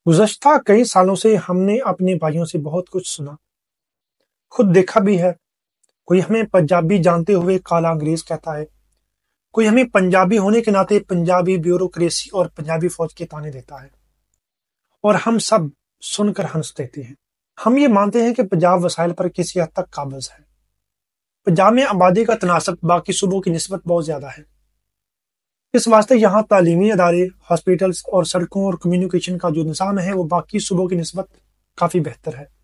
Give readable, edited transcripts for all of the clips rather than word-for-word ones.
گزشتہ کئی سالوں سے ہم نے اپنے بھائیوں سے بہت کچھ سنا، خود دیکھا بھی ہے۔ کوئی ہمیں پنجابی جانتے ہوئے کالا انگریز کہتا ہے، کوئی ہمیں پنجابی ہونے کے ناطے پنجابی بیوروکریسی اور پنجابی فوج کے طعنے دیتا ہے، اور ہم سب سن کر ہنس دیتے ہیں۔ ہم یہ مانتے ہیں کہ پنجاب وسائل پر کسی حد تک قابض ہے۔ پنجاب میں آبادی کا تناسب باقی صوبوں کی نسبت بہت زیادہ ہے، اس واسطے یہاں تعلیمی ادارے، ہاسپٹلز اور سڑکوں اور کمیونیکیشن کا جو نظام ہے وہ باقی صوبوں کی نسبت کافی بہتر ہے۔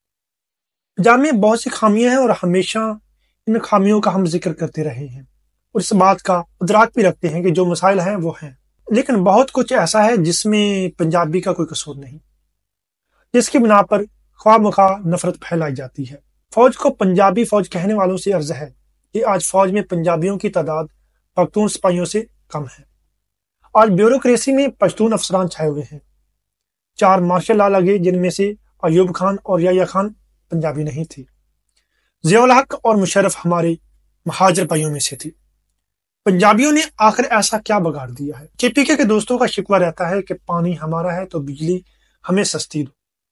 پنجاب میں بہت سی خامیاں ہیں اور ہمیشہ ان خامیوں کا ہم ذکر کرتے رہے ہیں اور اس بات کا ادراک بھی رکھتے ہیں کہ جو مسائل ہیں وہ ہیں، لیکن بہت کچھ ایسا ہے جس میں پنجابی کا کوئی قصور نہیں، جس کی بنا پر خواہ مخواہ نفرت پھیلائی جاتی ہے۔ فوج کو پنجابی فوج کہنے والوں سے عرض ہے کہ آج فوج میں پنجابیوں کی تعداد پختون سپاہیوں سے کم ہے۔ آج بیوروکریسی میں پشتون افسران چھائے ہوئے ہیں۔ 4 مارشل لا لگے جن میں سے ایوب خان اور یحییٰ خان پنجابی نہیں تھی۔ ضیاء الحق اور مشرف ہمارے مہاجر بھائیوں میں سے تھی۔ پنجابیوں نے آخر ایسا کیا بگاڑ دیا ہے؟ KPK کے دوستوں کا شکوہ رہتا ہے کہ پانی ہمارا ہے تو بجلی ہمیں سستی دو۔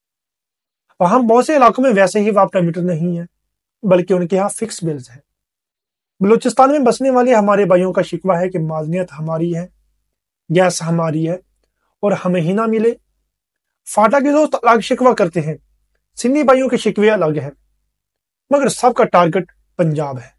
وہاں بہت سے علاقوں میں ویسے ہی واٹر میٹر نہیں ہے، بلکہ ان کے ہاں فکس بلز ہیں۔ بلوچستان میں بسنے والے ہمارے بھائیوں کا شکوہ ہے کہ معدنیات ہماری ہے، گیس ہماری ہے اور ہمیں ہی نہ ملے۔ فاٹا کے دوست الگ شکوہ کرتے ہیں، سندھی بھائیوں کے شکوے الگ ہیں، مگر سب کا ٹارگٹ پنجاب ہے،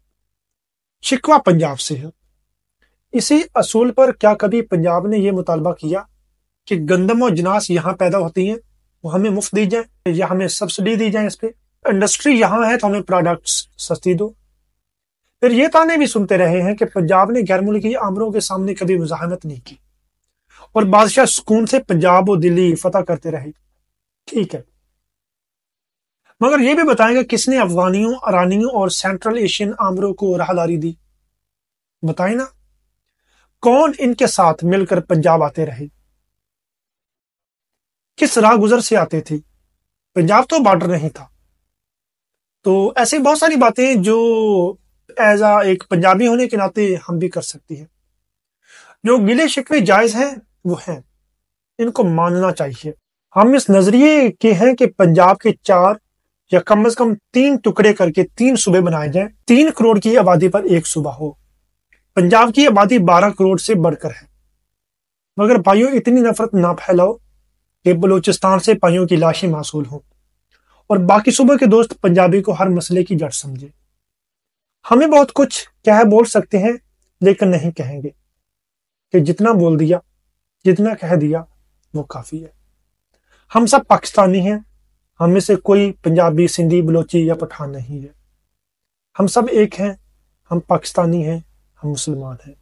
شکوہ پنجاب سے ہے۔ اسی اصول پر کیا کبھی پنجاب نے یہ مطالبہ کیا کہ گندم اور جناس یہاں پیدا ہوتی ہیں وہ ہمیں مفت دی جائیں یا ہمیں سبسڈی دی جائیں؟ اس پہ انڈسٹری یہاں ہے تو ہمیں پروڈکٹس سستی دو۔ پھر یہ تانے بھی سنتے رہے ہیں کہ پنجاب نے غیر ملکی آمروں کے سامنے کبھی مزاحمت نہیں کی اور بادشاہ سکون سے پنجاب و دلی فتح کرتے رہے۔ ٹھیک ہے، مگر یہ بھی بتائیں گا کس نے افغانیوں، ایرانیوں اور سینٹرل ایشین آمروں کو راہداری دی؟ بتائیں نا، کون ان کے ساتھ مل کر پنجاب آتے رہے؟ کس راہ گزر سے آتے تھے؟ پنجاب تو بارڈر نہیں تھا۔ تو ایسے بہت ساری باتیں جو ایز ایک پنجابی ہونے کے ناطے ہم بھی کر سکتی ہیں۔ جو گلے شکوے جائز ہیں وہ ہیں، ان کو ماننا چاہیے۔ ہم اس نظریے کے ہیں کہ پنجاب کے 4 یا کم از کم 3 ٹکڑے کر کے 3 صوبے بنائے جائیں، 3 کروڑ کی آبادی پر ایک صوبہ ہو۔ پنجاب کی آبادی 12 کروڑ سے بڑھ کر ہے، مگر بھائیوں اتنی نفرت نہ پھیلاؤ کہ بلوچستان سے بھائیوں کی لاشیں موصول ہوں اور باقی صوبوں کے دوست پنجابی کو ہر مسئلے کی جڑ سمجھے۔ ہمیں بہت کچھ کہہ بول سکتے ہیں لیکن نہیں کہیں گے کہ جتنا بول دیا، جتنا کہہ دیا وہ کافی ہے۔ ہم سب پاکستانی ہیں، ہم میں سے کوئی پنجابی، سندھی، بلوچی یا پٹھان نہیں ہے۔ ہم سب ایک ہیں، ہم پاکستانی ہیں، ہم مسلمان ہیں۔